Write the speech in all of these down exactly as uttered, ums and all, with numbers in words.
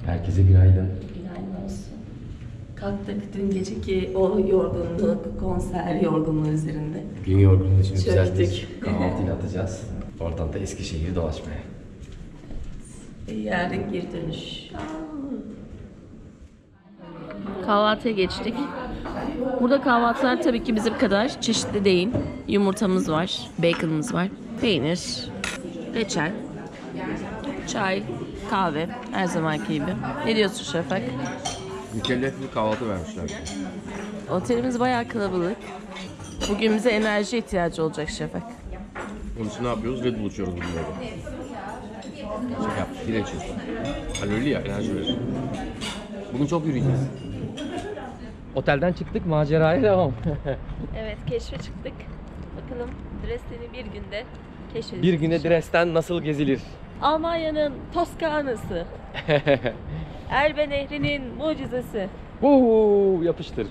Herkese günaydın. Günaydın olsun. Kalktık dün geceki o yorgunluk, konser yorgunluğu üzerinde. Gün yorgunluğu için güzel Çöktük. bir kahvaltıyla atacağız. Oradan da Eskişehir'i dolaşmaya. Evet. Yarın geri dönüş. Kahvaltıya geçtik. Burada kahvaltılar tabii ki bizim kadar çeşitli değil. Yumurtamız var, baconımız var, peynir, reçel, çay, kahve, her zamanki gibi. Ne diyorsun Şafak? Mükellef bir kahvaltı vermişler. Otelimiz bayağı kalabalık. Bugün bize enerji ihtiyacı olacak Şafak. Onun için ne yapıyoruz? Red Bull içiyoruz bugün orada. Şey yap, bira içiyoruz. Kalorili ya, enerji verir. Bugün çok yürüyeceğiz. Otelden çıktık, maceraya devam. Evet, keşfe çıktık. Bakalım Dresden'i bir günde keşfedeceğiz. Bir günde Dresden nasıl gezilir? Almanya'nın Toskana'sı. Elbe Nehri'nin mucizesi. Uuu yapıştır.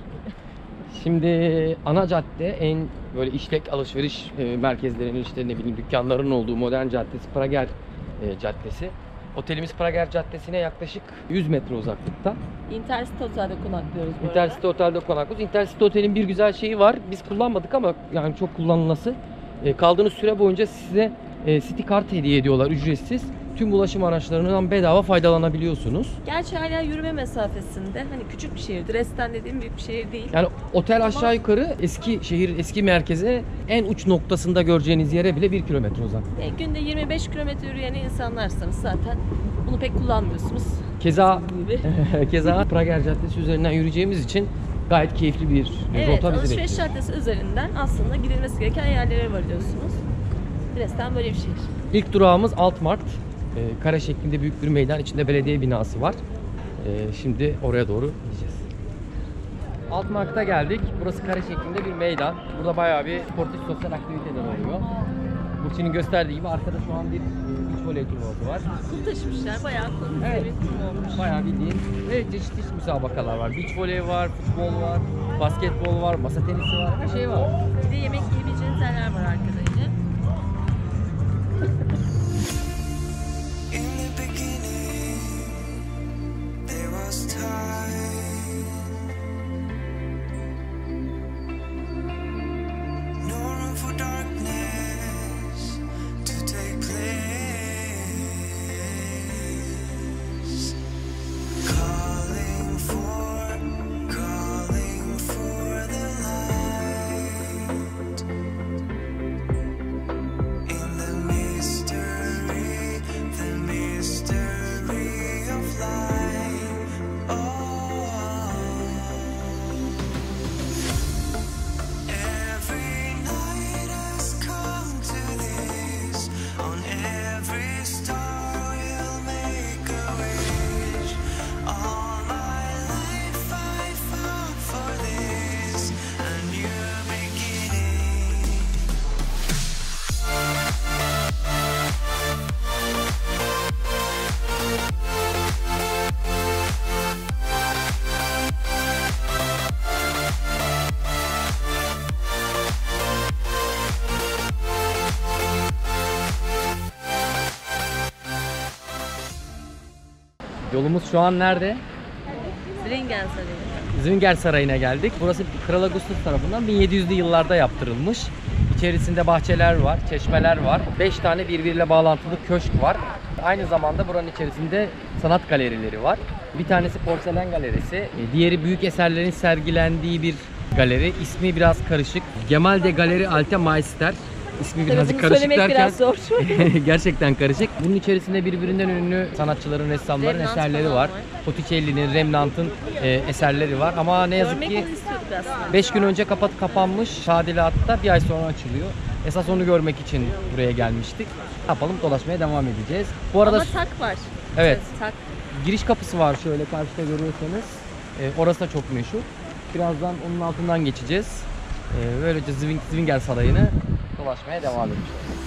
Şimdi ana cadde en böyle işlek alışveriş e, merkezlerinin işte ne bileyim dükkanların olduğu modern caddesi Prager e, Caddesi. Otelimiz Prager Caddesi'ne yaklaşık yüz metre uzaklıkta. Intercity Otel'de konaklıyoruz bu Intercity Otel'de konaklıyoruz. Intercity Otel'in bir güzel şeyi var. Biz kullanmadık ama yani çok kullanılması. E, kaldığınız süre boyunca size e, City Card hediye ediyorlar ücretsiz. Tüm ulaşım araçlarından bedava faydalanabiliyorsunuz. Gerçi hala yürüme mesafesinde. Hani küçük bir şehir. Dresden dediğim büyük bir şehir değil. Yani otel Ama aşağı yukarı eski şehir, eski merkeze en uç noktasında göreceğiniz yere bile bir kilometre uzak. E, günde yirmi beş kilometre yürüyen insanlarsanız zaten bunu pek kullanmıyorsunuz. Keza keza Prager Caddesi üzerinden yürüyeceğimiz için gayet keyifli bir Evet, rota bizi alışveriş bekliyor. caddesi üzerinden aslında gidilmesi gereken yerlere varıyorsunuz. Dresden böyle bir şehir. İlk durağımız Altmarkt. E, kare şeklinde büyük bir meydan, içinde belediye binası var. E, şimdi oraya doğru gideceğiz. Altmarkt'a geldik. Burası kare şeklinde bir meydan. Burada bayağı bir sportif sosyal aktiviteler oluyor. Burçin'in gösterdiği gibi arkada şu an bir beach voley turnuvası var. Kum taşımışlar, bayağı kum. Evet. Kum olmuş. Bayağı bildiğin ve çeşitli müsabakalar var. Beach voley var, futbol var, basketbol var, masa tenisi var, her şey var. Bir de yemek yiyebileceğiniz yerler var arkada yine. Yolumuz şu an nerede? Zringen Sarayı. Zwinger Sarayı'na geldik. Burası Kral Augustus tarafından bin yedi yüzlü yıllarda yaptırılmış. İçerisinde bahçeler var, çeşmeler var. beş tane birbiriyle bağlantılı köşk var. Aynı zamanda buranın içerisinde sanat galerileri var. Bir tanesi porselen galerisi, diğeri büyük eserlerin sergilendiği bir galeri. İsmi biraz karışık. Gemäldegalerie Galeri Alte Meister. İsmi birazcık karışık söylemek derken biraz zor. gerçekten karışık. Bunun içerisinde birbirinden ünlü sanatçıların, ressamların Rembrandt eserleri falan var. var. Botticelli'nin, Rembrandt'ın e, eserleri var. Ama ne yazık Görmek ki onu istiyorduk aslında. beş gün önce kapat kapanmış. Tadilatta bir ay sonra açılıyor. Esas onu görmek için buraya gelmiştik. Ne yapalım? Dolaşmaya devam edeceğiz. Bu arada Ama tak var. Evet. Tak. giriş kapısı var şöyle karşıda görüyorsanız. E, orası da çok meşhur. Birazdan onun altından geçeceğiz. E, böylece Zwing, Zwinger Sarayı'nı dolaşmaya devam edeceğiz.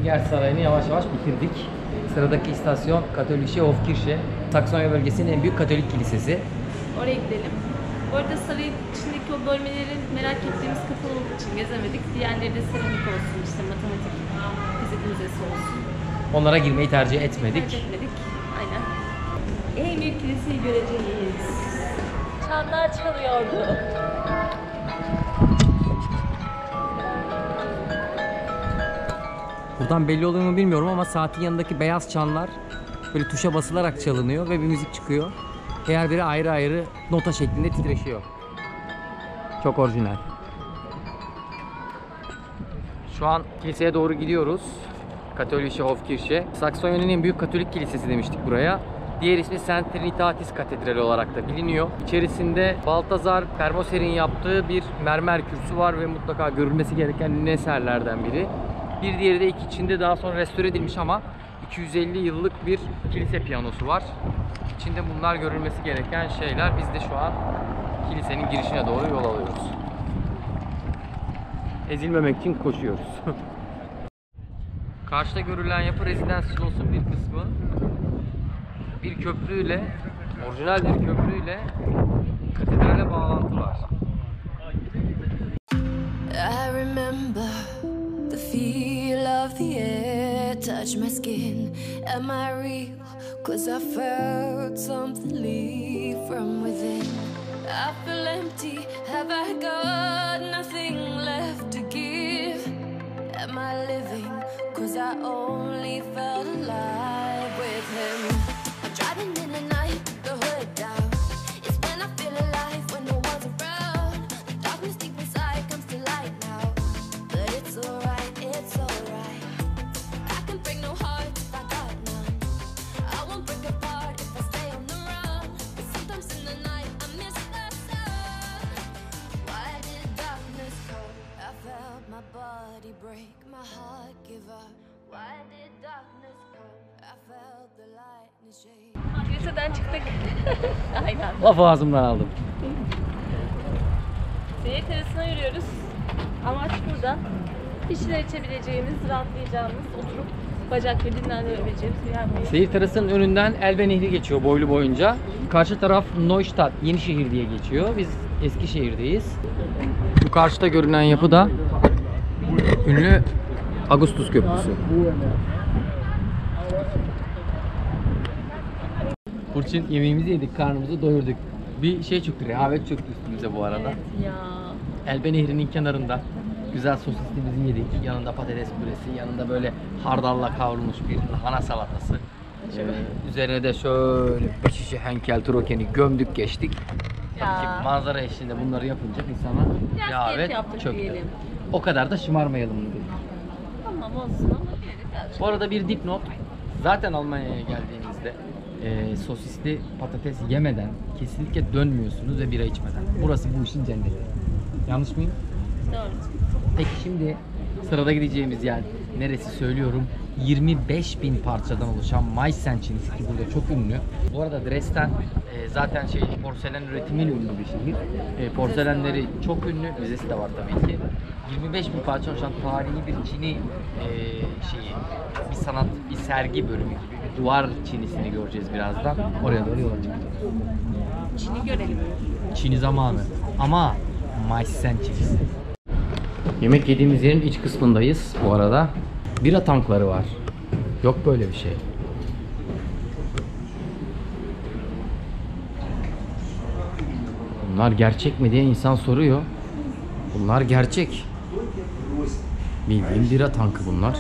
Sünger Sarayı'nı yavaş yavaş bitirdik. Sıradaki istasyon Katholische Hofkirche. Saksonya bölgesinin en büyük Katolik kilisesi. Oraya gidelim. Bu arada sarayın içindeki o bölmeleri merak ettiğimiz kapalı olduğu için gezemedik. Diğerleri de seramik olsun, işte matematik, fizik müzesi olsun. Onlara girmeyi tercih etmedik. Tercih etmedik. Aynen. En büyük kiliseyi göreceğiz. Çanlar çalıyordu. Buradan belli oluyor mu bilmiyorum ama saatin yanındaki beyaz çanlar böyle tuşa basılarak çalınıyor ve bir müzik çıkıyor. Her biri ayrı ayrı nota şeklinde titreşiyor. Çok orijinal. Şu an kiliseye doğru gidiyoruz. Katholische Hofkirche. Saksonya'nın en büyük Katolik kilisesi demiştik buraya. Diğer ismi Saint Trinitatis Katedrali olarak da biliniyor. İçerisinde Baltazar Permoser'in yaptığı bir mermer kürsü var ve mutlaka görülmesi gereken ünlü eserlerden biri. Bir diğeri de iki içinde daha sonra restore edilmiş ama iki yüz elli yıllık bir kilise piyanosu var. İçinde bunlar görülmesi gereken şeyler. Biz de şu an kilisenin girişine doğru yol alıyoruz. Ezilmemek için koşuyoruz. Karşıda görülen yapı Rezidans Schloss'un bir kısmı. Bir köprüyle, orijinal bir köprüyle katedrale bağlantı var. I remember the feel of the air touch my skin. Am I real? 'Cause I felt something leave from within. I feel empty. Have I got nothing left to give? Am I living? 'Cause I only felt alive with him. I'm driving in the night, the hood down. It's when I feel alive, when no one's around. The darkness deep inside comes to light now. But it's alright, it's alright. I can break no heart if I got none. I won't break apart if I stay on the run. But sometimes in the night I miss the sun. Why did darkness come? I felt my body break, my heart give up. Why did darkness come? I felt the lightning shake. Kiliseden çıktık. Aynen. Lafı ağzımdan aldım. Seyir terasına yürüyoruz. Amaç burada. Bir şeyler içebileceğimiz, rahatlayacağımız, oturup bacak ve dinlendirebileceğimiz bir yer. Seyir terasının önünden Elbe Nehri geçiyor boylu boyunca. Karşı taraf Neustadt, Yenişehir diye geçiyor. Biz Eskişehir'deyiz. Şu karşıda görünen yapı da ünlü Augustus Köprüsü. Burçin, yemeğimizi yedik, karnımızı doyurduk. Bir şey çöktü, rehavet çöktü üstümüze bu arada. Evet ya. Elbe Nehri'nin kenarında güzel sosisimizi yedik. Yanında patates püresi, yanında böyle hardalla kavrulmuş bir lahana salatası. Ee, üzerine de şöyle bir şişe Henkel Trocken'i gömdük geçtik. Tabii Ya. ki manzara eşliğinde bunları yapınca insana Biraz rehavet keyif yaptık çöktü. diyelim. O kadar da şımarmayalım dedik. Tamam olsun ama yeriz. Bu arada bir dipnot. Zaten Almanya'ya geldiğinizde e, sosisli patates yemeden kesinlikle dönmüyorsunuz ve bira içmeden. Burası bu işin cenneti. Yanlış mıyım? Doğru. Peki şimdi sırada gideceğimiz yer neresi söylüyorum. yirmi beş bin parçadan oluşan Meissen çinisi ki burada çok ünlü. Bu arada Dresden e, zaten şey porselen üretimiyle ünlü bir şehir. E, porselenleri çok ünlü, müzesi de var tabii ki. yirmi beş bin parça oluşan tarihi bir Çini e, şeyi, bir sanat, bir sergi bölümü gibi bir duvar çinisini göreceğiz birazdan. Oraya doğru yola çıkacağız. Çin'i görelim. Çini zamanı ama Meissen çinisi. Yemek yediğimiz yerin iç kısmındayız bu arada. Bira tankları var. Yok böyle bir şey. Bunlar gerçek mi diye insan soruyor. Bunlar gerçek. Bildiğin bira tankı bunlar.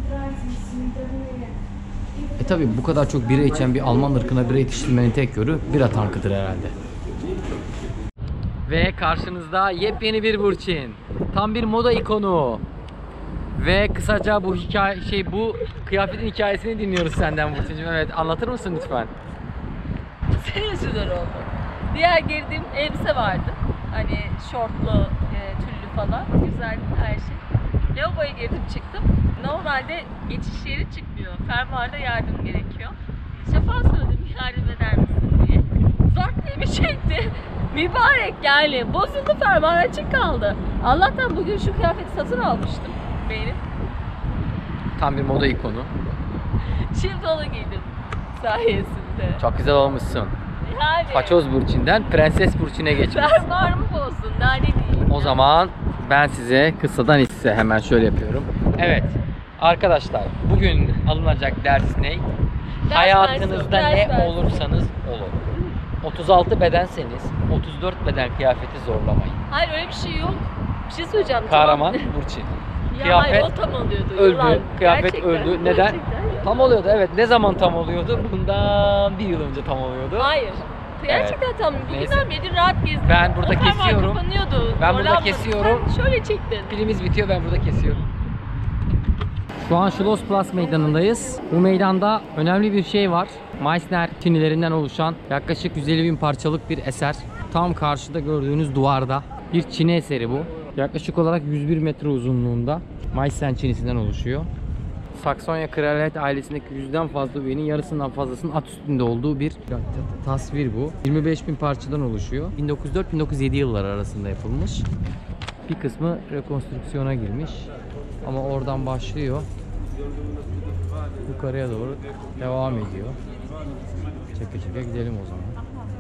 E tabi bu kadar çok bira içen bir Alman ırkına bira yetiştirmenin tek yolu bira tankıdır herhalde. Ve karşınızda yepyeni bir Burçin. Tam bir moda ikonu. Ve kısaca bu hikaye şey bu kıyafetin hikayesini dinliyoruz senden Burçin'cim. Evet, anlatır mısın lütfen? Senin yüzünden oldu. Diğer girdiğim elbise vardı. Hani şortlu, e, tüllü falan. Güzel her şey. Lavaboya girdim çıktım. Normalde geçiş yeri çıkmıyor. Fermuarda yardım gerekiyor. Şafa söyledim yardım eder misin diye. Zart diye bir çekti. Mübarek yani. Bozuldu, fermuar açık kaldı. Allah'tan bugün şu kıyafeti satın almıştım. Benim. Tam bir moda ikonu. Şimdi onu giydim sayesinde. Çok güzel olmuşsun. Yani. Paçoz Burçin'den Prenses Burçin'e geçmiş. Fermuarım olsun. Daha ne diyeyim. O zaman ben size kıssadan hisse hemen şöyle yapıyorum. Evet arkadaşlar, bugün alınacak ders ne? Ders Hayatınızda versin, ne ders versin. olursanız olun. otuz altı bedenseniz otuz dört beden kıyafeti zorlamayın. Hayır öyle bir şey yok. Bir şey söyleyeceğim. Kahraman tamam. Burçin. Ya Kıyafet hayır, o tam oluyordu. öldü, Yalan. kıyafet Gerçekten, öldü. Neden? gerçekten ya. Tam oluyordu, evet. Ne zaman tam oluyordu? Bundan bir yıl önce tam oluyordu. Hayır. Gerçekten tam. Neyse. Bugünden beri rahat gezdim. Ben burada O fermuar kesiyorum. kapanıyordu. Ben burada Zorlanmadım. kesiyorum. Sen şöyle çektin. Pilimiz bitiyor, ben burada kesiyorum. Şu an Schlossplatz meydanındayız. Bu meydanda önemli bir şey var. Meissner çinilerinden oluşan yaklaşık yüz elli bin parçalık bir eser. Tam karşıda gördüğünüz duvarda bir Çini eseri bu. Yaklaşık olarak yüz bir metre uzunluğunda. Meissen Çinisinden oluşuyor. Saksonya kraliyet ailesindeki yüzden fazla üyenin yarısından fazlasının at üstünde olduğu bir tasvir bu. yirmi beş bin parçadan oluşuyor. bin dokuz yüz dört bin dokuz yüz yedi yılları arasında yapılmış. Bir kısmı rekonstrüksiyona girmiş. Ama oradan başlıyor. Yukarıya doğru devam ediyor. Çeke çeke gidelim o zaman.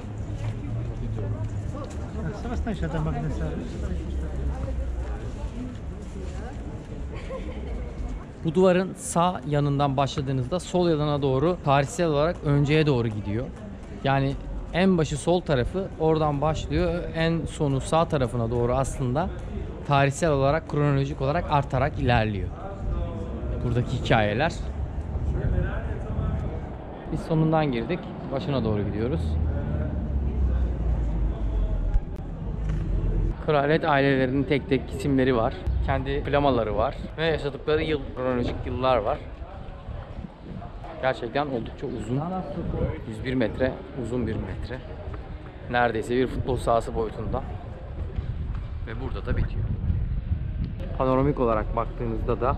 Bu duvarın sağ yanından başladığınızda sol yanına doğru tarihsel olarak önceye doğru gidiyor. Yani en başı sol tarafı oradan başlıyor. En sonu sağ tarafına doğru aslında tarihsel olarak, kronolojik olarak artarak ilerliyor. Buradaki hikayeler. Biz sonundan girdik. Başına doğru gidiyoruz. Kraliyet ailelerinin tek tek isimleri var. Kendi plamaları var. Ve yaşadıkları yıl, kronolojik yıllar var. Gerçekten oldukça uzun. yüz bir metre, uzun bir metre. Neredeyse bir futbol sahası boyutunda. Ve burada da bitiyor. Panoramik olarak baktığınızda da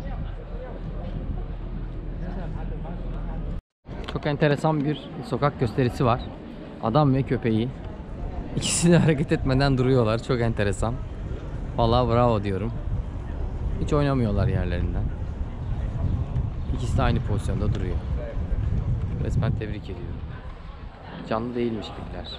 çok enteresan bir sokak gösterisi var. Adam ve köpeği. İkisi de hareket etmeden duruyorlar. Çok enteresan. Vallahi bravo diyorum. Hiç oynamıyorlar yerlerinden. İkisi de aynı pozisyonda duruyor. Resmen tebrik ediyorum. Canlı değilmiş gibiler.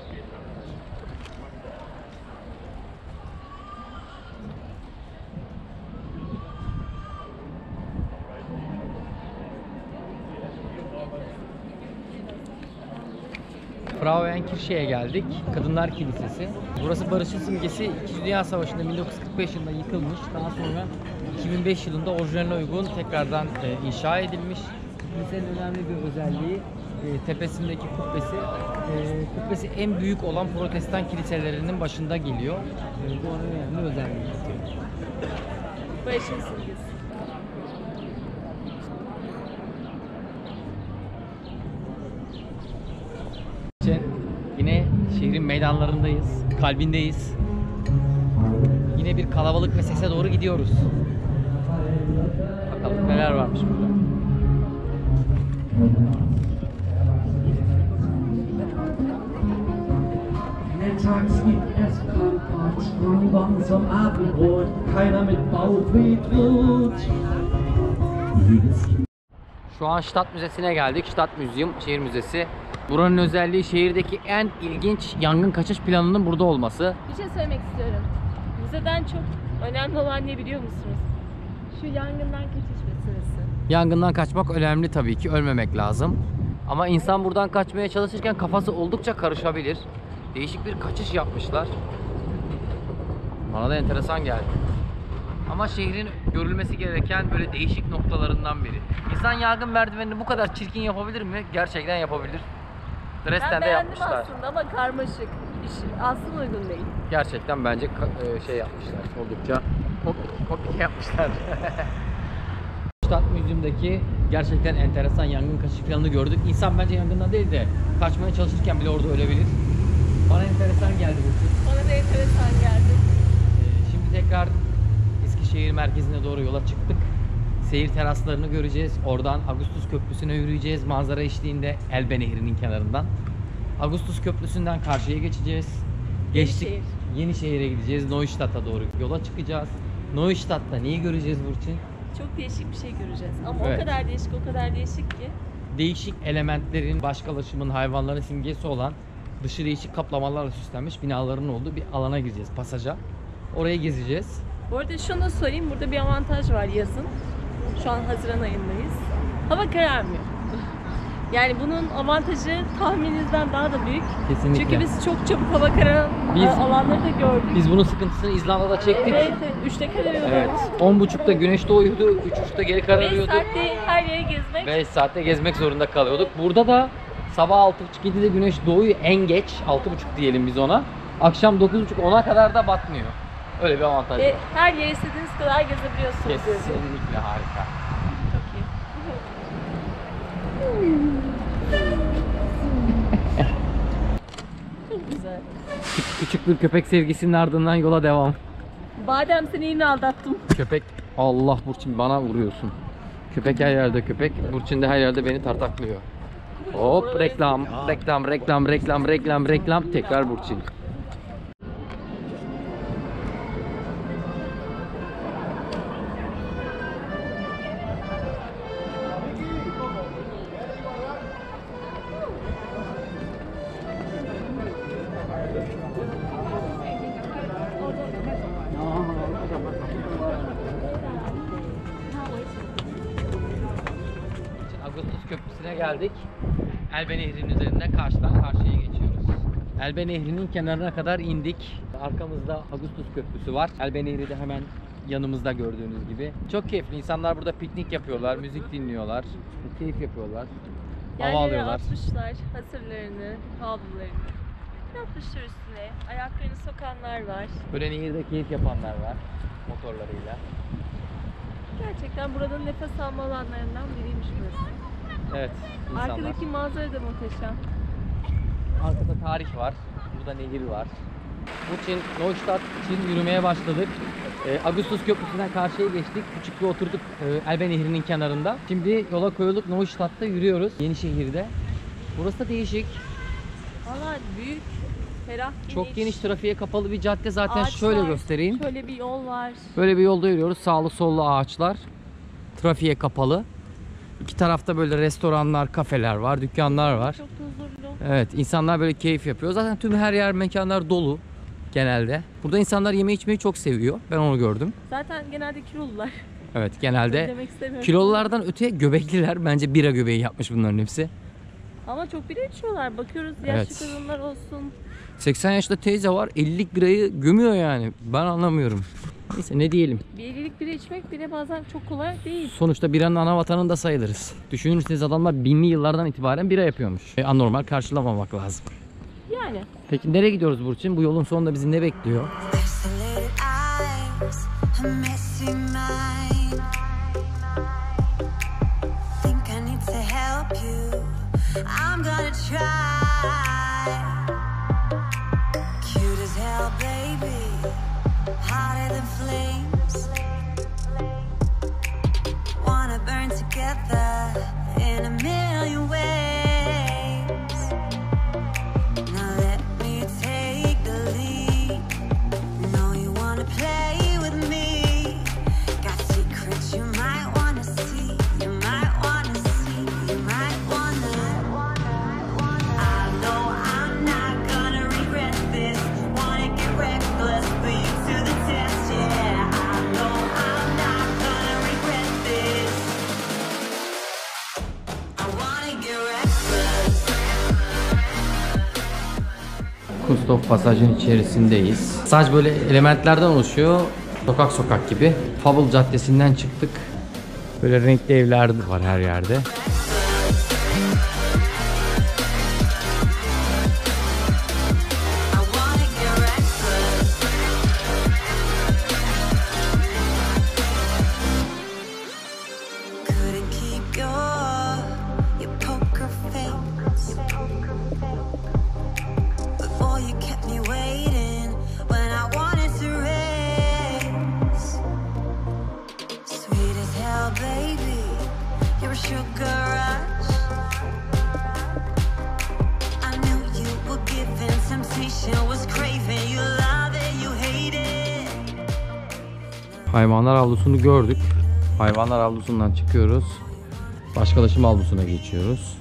Frauenkirche'ye geldik. Kadınlar Kilisesi. Burası barışın simgesi. İkinci Dünya Savaşı'nda bin dokuz yüz kırk beş yılında yıkılmış. Daha sonra iki bin beş yılında orijinaline uygun tekrardan e, inşa edilmiş. Kilisenin önemli bir özelliği e, tepesindeki kubbesi. E, kubbesi en büyük olan Protestan kiliselerinin başında geliyor. E, bu onun önemli özelliği. Barışın simgesi. Yine şehrin meydanlarındayız, kalbindeyiz. Yine bir kalabalık ve sese doğru gidiyoruz. Bakalım neler varmış burada. Tags gibt es Krankheit, Strandbahn zum Abendbrot, keiner mit Bauchweh Şu an Stadt Müzesi'ne geldik. Stadt Museum, şehir müzesi. Buranın özelliği şehirdeki en ilginç yangın kaçış planının burada olması. Bir şey söylemek istiyorum. Müzeden çok önemli olan ne biliyor musunuz? Şu yangından kaçış meselesi. Yangından kaçmak önemli tabii ki, ölmemek lazım. Ama insan buradan kaçmaya çalışırken kafası oldukça karışabilir. Değişik bir kaçış yapmışlar. Bana da enteresan geldi. Ama şehrin görülmesi gereken böyle değişik noktalarından biri. İnsan yangın merdivenini bu kadar çirkin yapabilir mi? Gerçekten yapabilir. Ben Dresden'de beğendim yapmışlar. aslında ama karmaşık. İş, aslında uygun değil. Gerçekten bence ka- e, şey yapmışlar. Oldukça komik, komik yapmışlar. Stadt Museum'daki gerçekten enteresan yangın kaçış planını gördük. İnsan bence yangından değil de kaçmaya çalışırken bile orada ölebilir. Bana enteresan geldi bu. Bana da enteresan geldi. Ee, şimdi tekrar Eskişehir merkezine doğru yola çıktık. Seyir teraslarını göreceğiz. Oradan Ağustos Köprüsü'ne yürüyeceğiz. Manzara eşliğinde Elbe Nehri'nin kenarından. Ağustos Köprüsü'nden karşıya geçeceğiz. Geçtik. Yenişehir. Yenişehir'e gideceğiz. Neustadt'a doğru yola çıkacağız. Neustadt'ta neyi göreceğiz Burçin? Çok değişik bir şey göreceğiz. Ama Evet. o kadar değişik, o kadar değişik ki. Değişik elementlerin, başkalaşımın, hayvanların simgesi olan dışı değişik kaplamalarla süslenmiş binaların olduğu bir alana gireceğiz, pasaja. Oraya gezeceğiz. Bu arada şunu da söyleyeyim, burada bir avantaj var yazın. Şu an Haziran ayındayız. Hava kararmıyor. Yani bunun avantajı tahmininizden daha da büyük. Kesinlikle. Çünkü biz çok çabuk hava kararan Biz- alanları da gördük. Biz bunun sıkıntısını İzlanda'da çektik. Evet, evet. Üçte kararıyordu. Evet. on buçukta güneş doğuyordu, üç buçukta geri Beş kararıyordu. saatte her yere gezmek. beş saatte gezmek zorunda kalıyorduk. Burada da sabah altı buçuk yedide güneş doğuyor en geç. altı buçuk diyelim biz ona. Akşam dokuz buçuk ona kadar da batmıyor. Öyle bir avantaj Ve var. her yere istediğiniz kadar gezebiliyorsunuz. Kesinlikle harika. Çok iyi. Çok güzel. Küçük bir köpek sevgisinin ardından yola devam. Badem seni yine aldattım. Köpek, Allah Burçin bana vuruyorsun. Köpek her yerde köpek, Burçin de her yerde beni tartaklıyor. Hop reklam, reklam, reklam, reklam, reklam, reklam, tekrar Burçin. Ağustos Köprüsü'ne geldik. Elbe Nehri'nin üzerinden karşıdan karşıya geçiyoruz. Elbe Nehri'nin kenarına kadar indik. Arkamızda Ağustos Köprüsü var. Elbe Nehri de hemen yanımızda gördüğünüz gibi. Çok keyifli. İnsanlar burada piknik yapıyorlar, müzik dinliyorlar, keyif yapıyorlar. Hava Yerlere alıyorlar. atmışlar hasırlarını, havlularını. Yapmışlar üstüne. Ayaklarını sokanlar var. Böyle nehirde keyif yapanlar var motorlarıyla. Gerçekten buranın nefes alma alanlarından biriymiş burası. Evet, insanlar. Arkadaki manzara da muhteşem. Arkada tarih var. Burada nehir var. Burçin, Neustadt için yürümeye başladık. Ee, Ağustos Köprüsü'nden karşıya geçtik. Küçük bir oturduk e, Elbe Nehri'nin kenarında. Şimdi yola koyulduk. Neustadt'ta yürüyoruz. Yenişehir'de. Burası da değişik. Valla büyük, ferah, geniş. Çok geniş, trafiğe kapalı bir cadde. Zaten Ağaçlar, şöyle göstereyim. Şöyle bir yol var. Böyle bir yolda yürüyoruz. Sağlı sollu ağaçlar. Trafiğe kapalı. İki tarafta böyle restoranlar, kafeler var, dükkanlar var. Çok da huzurlu. Evet, insanlar böyle keyif yapıyor. Zaten tüm her yer, mekanlar dolu genelde. Burada insanlar yeme içmeyi çok seviyor. Ben onu gördüm. Zaten genelde kilolular. Evet, Öyle genelde demek istemiyorum. kilolulardan öte göbekliler. Bence bira göbeği yapmış bunların hepsi. Ama çok bira içiyorlar. Bakıyoruz yaşlı Evet. kadınlar olsun. seksen yaşında teyze var, ellilik birayı gömüyor yani. Ben anlamıyorum. Neyse, ne diyelim. Bir ellilik bira içmek bile bazen çok kolay değil. Sonuçta biranın ana vatanında sayılırız. Düşünürseniz adamlar binli yıllardan itibaren bira yapıyormuş. E, anormal karşılamamak lazım. Yani. Peki nereye gidiyoruz Burçin? Bu yolun sonunda bizi ne bekliyor? Pixelated eyes, a messy mind. Think I need to help you. I'm gonna try. Cute as hell, baby. Hotter than flames. Wanna burn together in a million ways. Now let me take the lead. Know you wanna play with me. Got secrets you might wanna see. You might wanna see. You might wanna. I know I'm not gonna regret this. Wanna get reckless, put you to the test. Yeah, I know I'm not gonna regret this. I wanna get reckless. Kunsthof Pasaj'ın içerisindeyiz. Pasaj böyle elementlerden oluşuyor. Sokak sokak gibi. Fable Caddesi'nden çıktık. Böyle renkli evler var her yerde. I wanna get reckless. Couldn't keep your your poker face. But boy, you kept me waiting when I wanted to race. Sweet as hell, baby. You're a sugar rush. I knew you were giving, temptation was craving. You love it, you hate it. Hayvanlar avlusunu gördük. Hayvanlar avlusundan çıkıyoruz. Başkalaşım avlusuna geçiyoruz.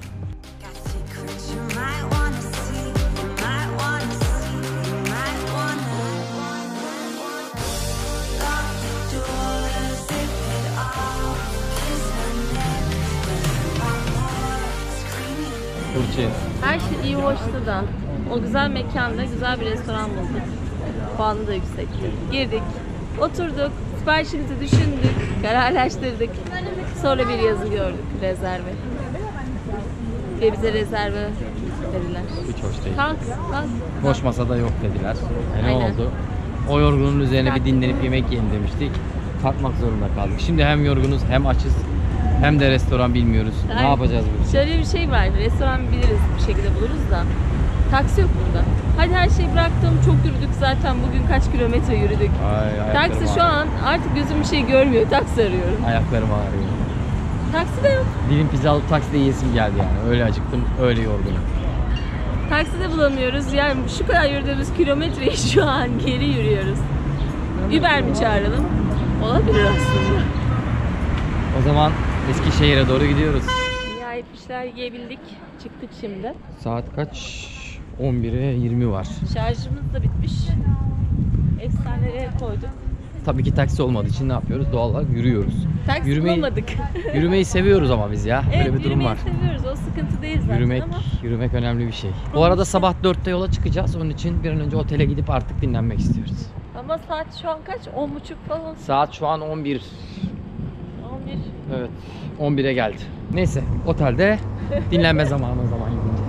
Burçin. Her şey iyi hoştu da. O güzel mekanda güzel bir restoran bulduk. Puanı da yüksekti. Girdik, oturduk, siparişimizi düşündük, kararlaştırdık. Sonra bir yazı gördük, rezerve. Ve bize rezerve dediler. Hiç hoş değil. Kalk, kalk. Boş masada yok dediler. E ne Aynen. oldu? O yorgunluğun üzerine bir dinlenip yemek yiyelim demiştik. Kalkmak zorunda kaldık. Şimdi hem yorgunuz hem açız hem de restoran bilmiyoruz. Ne Aynen. yapacağız bu? Şöyle bir şey var, restoran biliriz bir şekilde buluruz da. Taksi yok burada. Hadi her şeyi bıraktım, çok yürüdük zaten bugün kaç kilometre yürüdük. Ay, ayaklarım Taksi şu ağrıyor. an artık gözüm bir şey görmüyor, taksi arıyorum. Ayaklarım ağrıyor. Taksi de yok. Dilim pizza alıp takside yiyesim geldi yani. Öyle acıktım, öyle yorgunum. Taksi de bulamıyoruz. Yani şu kadar yürüdüğümüz kilometreyi şu an geri yürüyoruz. Uber mi çağıralım? Olabilir aslında. O zaman Eskişehir'e doğru gidiyoruz. Nihayet bir şeyler yiyebildik. Çıktık şimdi. Saat kaç? on bire yirmi var. Şarjımız da bitmiş. Efsanelere koyduk. Tabii ki taksi olmadığı için ne yapıyoruz? Doğal olarak yürüyoruz. Taksi Yürümeyi- bulamadık. Yürümeyi seviyoruz ama biz ya. Evet, Böyle bir durum yürümeyi var. seviyoruz. O sıkıntı değil zaten Yürümek, ama. yürümek önemli bir şey. Bu arada sabah dörtte yola çıkacağız. Onun için bir an önce otele gidip artık dinlenmek istiyoruz. Ama saat şu an kaç? on buçuk falan. Saat şu an on bir. on bir. Evet. on bire geldi. Neyse, otelde dinlenme zamanı o zaman gidince.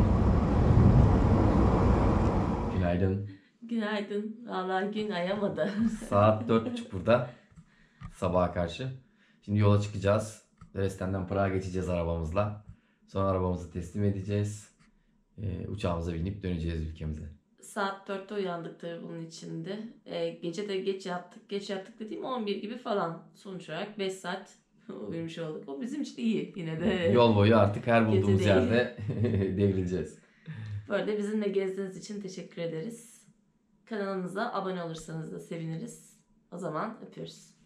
Günaydın. Günaydın. Vallahi gün ayamadı. Saat dört buçuk burada. Sabaha karşı. Şimdi yola çıkacağız. Dresden'den Prag'a geçeceğiz arabamızla. Sonra arabamızı teslim edeceğiz. Ee, uçağımıza binip döneceğiz ülkemize. Saat dörtte uyandık tabii bunun içinde. Ee, gece de geç yattık. Geç yattık dediğim on bir gibi falan. Sonuç olarak beş saat uyumuş olduk. O bizim için iyi yine de. Yol boyu artık her bulduğumuz Gece değil. yerde devrileceğiz. Bu arada bizimle gezdiğiniz için teşekkür ederiz. Kanalımıza abone olursanız da seviniriz. O zaman öpüyoruz.